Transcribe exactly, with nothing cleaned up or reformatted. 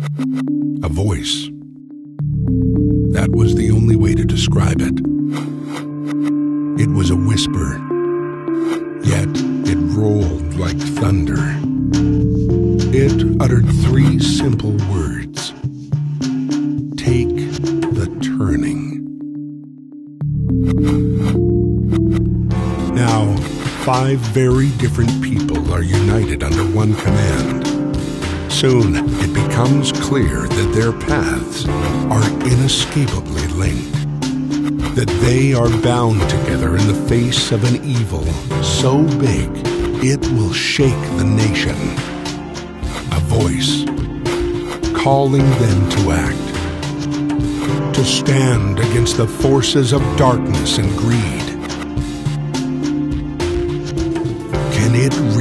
A voice. That was the only way to describe it. It was a whisper, yet it rolled like thunder. It uttered three simple words. Take the turning. Now, five very different people are united under one command. Soon, it becomes clear that their paths are inescapably linked, that they are bound together in the face of an evil so big it will shake the nation. A voice calling them to act, to stand against the forces of darkness and greed. Can it